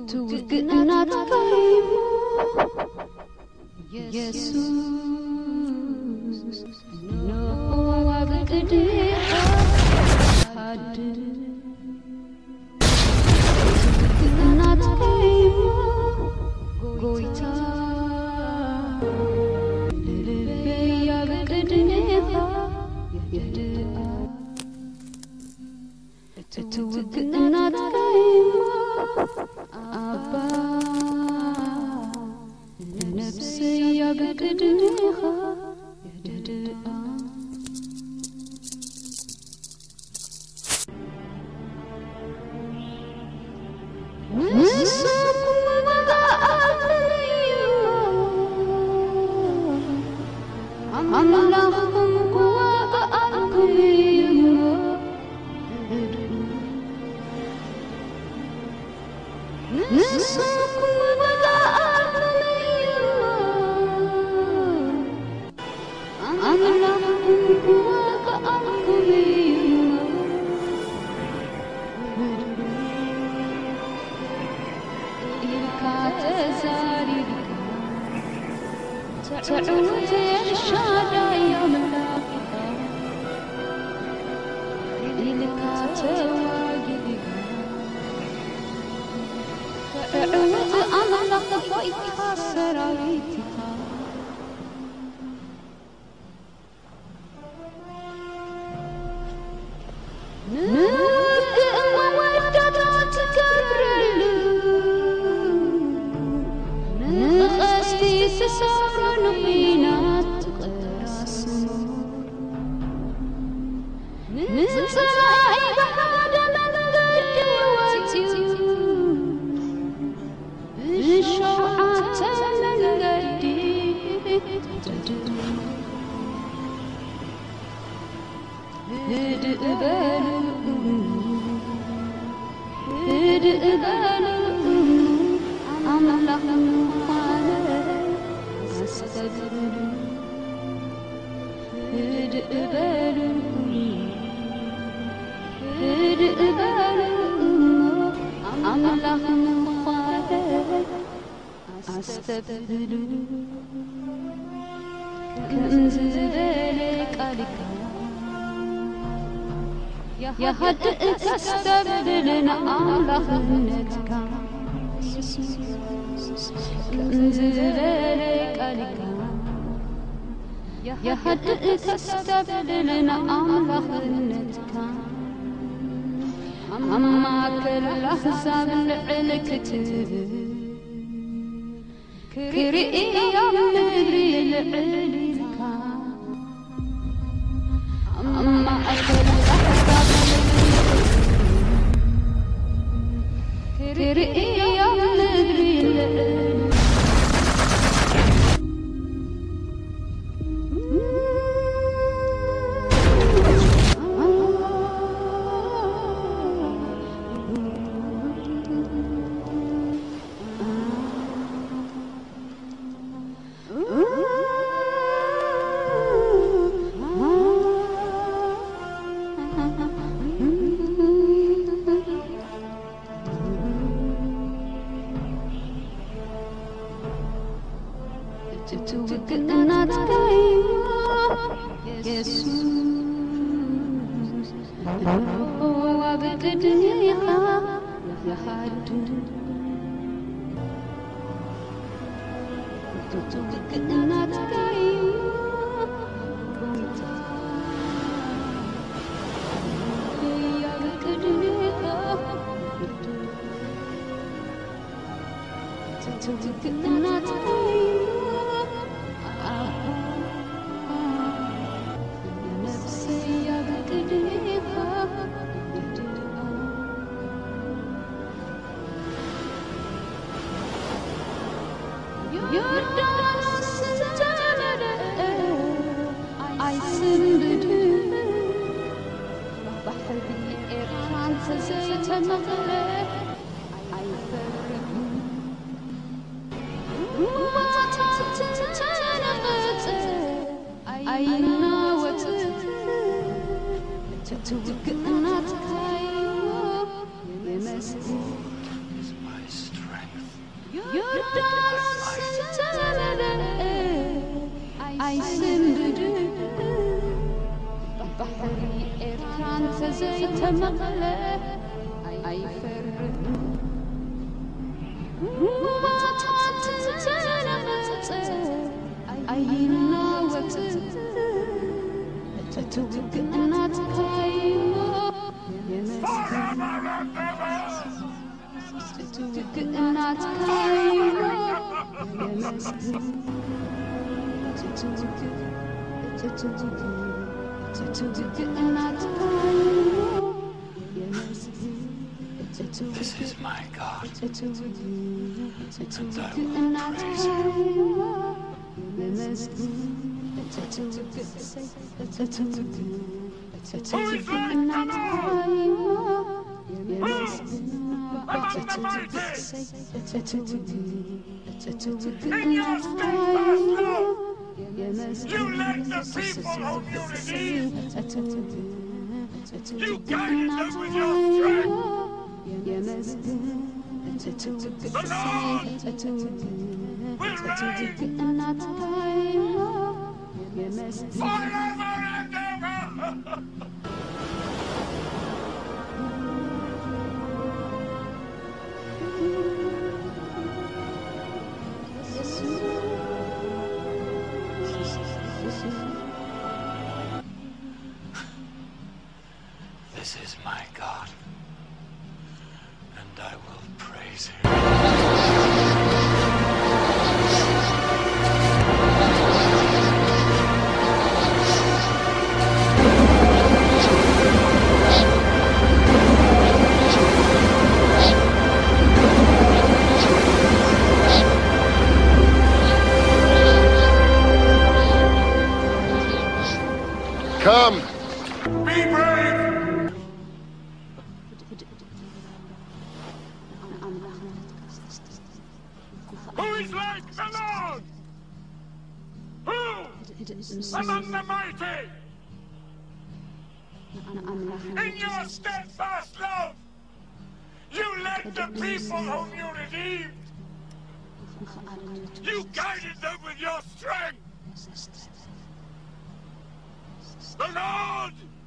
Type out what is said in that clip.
ትውግእናት ከይሞ ኢየሱስ ንዋብ ቅድኻ ሓድር ትውግእናት ከይሞ ጎይታ ልልበይ ኣብ ቅድሜኻ የድኣ ትውግእናት ከይሞ አባ ነፍስይ ኣብ ቅድሜኻ የድኣ ንስኩም መላእክትዩ ኣምላኽኩም ክዋእኣልክዩ ንስኩም መላእክትዩ ኣምላኽኩም ክዋእኣልክዩ تزاريك تعود الشادي ملاك إلك تواجدك تعود أملك فوق سرايتك نبدأ مودتك تكبر نقصتي سسرن بينات قراسم نسرعي بحد من قد واتيو الشوعات من قدي هدئ بالو أملك أستبدل هدئ بالو أملك أستبدل كنز ذلك عليك يا هدئ تستبدلنا أملك انزلك عليك يا هدئ تستبدلنا أملخنتك أما كل أحزاب العلك كرئي يا مدري العلك أما كل أحزاب كرئي يا مدري العلك ትውግእናት ከይሞ ኢየሱስ ንዋብ ቅድሜኻ የሓድር ትውግእናት ከይሞ ጎይታ ኣብ ቅድሜኻ ትውግእናት ከይሞ يردانوس تملأ عيسبد بحر بإيران زيت مغلى عيفرق ما تتنقت عينا وتت تتوقعنا تكايو يمسك This is my God, and I will praise him. Who is like the Lord? Who among the mighty? In your steadfast love, you led the people whom you redeemed. You guided them with your strength. The Lord will reign forever and ever. This is my God, and I will praise him. Come! Be brave! Who is like the Lord? Who among the mighty? In your steadfast love, you led the people whom you redeemed. You guided them with your strength. The Lord